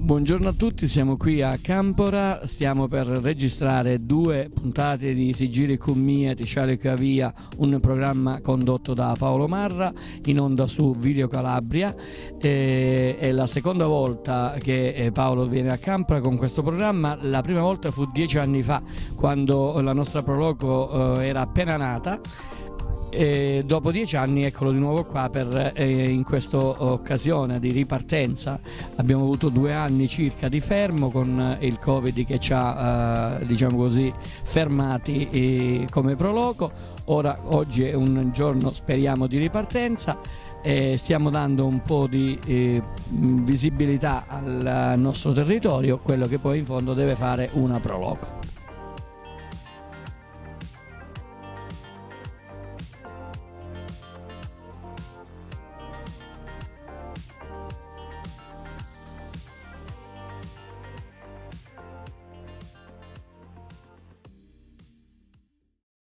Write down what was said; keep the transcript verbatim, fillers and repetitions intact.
Buongiorno a tutti, siamo qui a Campora, stiamo per registrare due puntate di Sigiri con Mia, Ticiale Cavia, un programma condotto da Paolo Marra, in onda su Video Calabria. E, è la seconda volta che Paolo viene a Campora con questo programma. La prima volta fu dieci anni fa, quando la nostra Proloco eh, era appena nata. E dopo dieci anni eccolo di nuovo qua per eh, in questa occasione di ripartenza. Abbiamo avuto due anni circa di fermo con il Covid che ci ha eh, diciamo così fermati eh, come Proloco. Ora oggi è un giorno, speriamo, di ripartenza e stiamo dando un po' di eh, visibilità al nostro territorio, quello che poi in fondo deve fare una Proloco.